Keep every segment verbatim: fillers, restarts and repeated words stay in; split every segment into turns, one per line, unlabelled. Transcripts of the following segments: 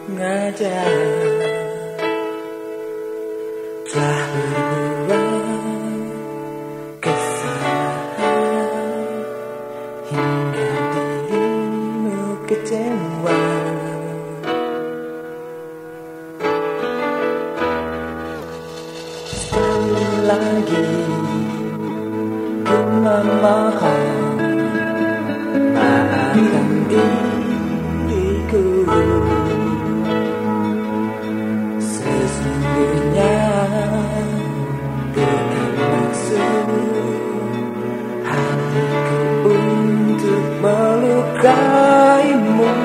ngajak telah berbuat kesalahan hingga dirimu kecewa. Sekali lagi ku memohon, maafkan diriku. Sesungguhnya bukan maksud hatiku untuk melukaimu.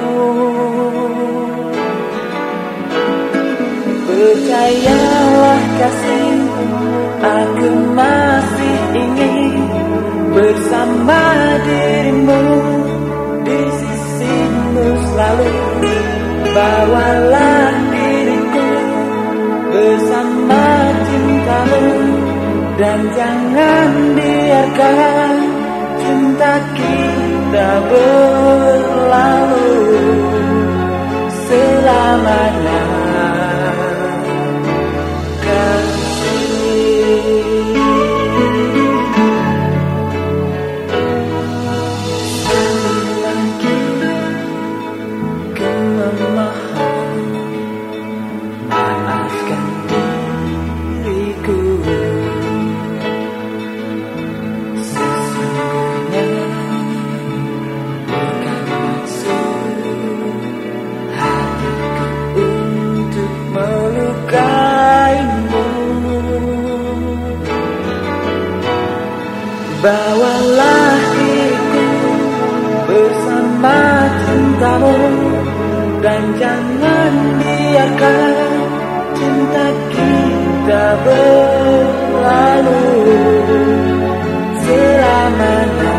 Percayalah kasih, aku masih ingin bersama dirimu, di sisimu selalu. Bawalah diriku bersama cintamu, dan jangan biarkan cinta kita berlalu selamanya. Maafkan diriku. Sesungguhnya bukan maksud hatiku untuk melukaimu. Bawalah diriku bersama cintamu, dan jangan biarkan cinta kita berlalu selamanya.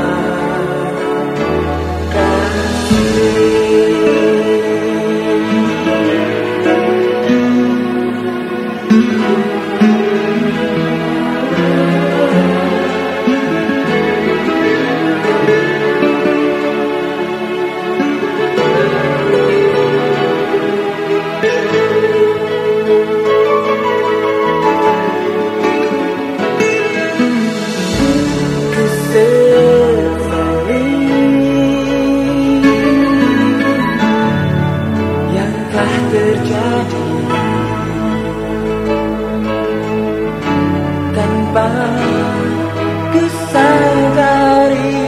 Terjadi tanpa kusadari,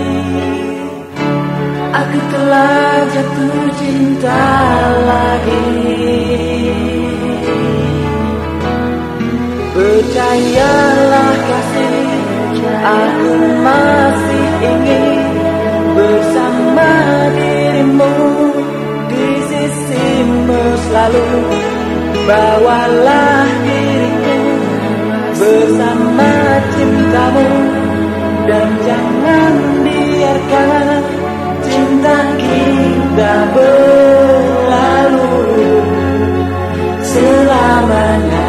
aku telah jatuh cinta lagi. Percayalah kasih, aku masih ingin bersama dirimu, di sisimu selalu. Bawalah diriku bersama cintamu, dan jangan biarkan cinta kita berlalu selamanya.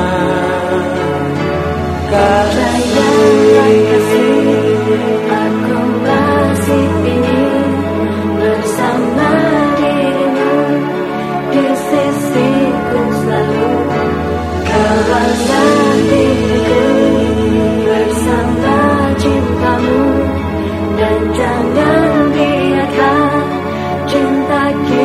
Percayalah kasih, aku masih ingin bersama dirimu, di sisiku selalu. Bawalah diriku bersama cintamu, dan jangan biarkan cinta kita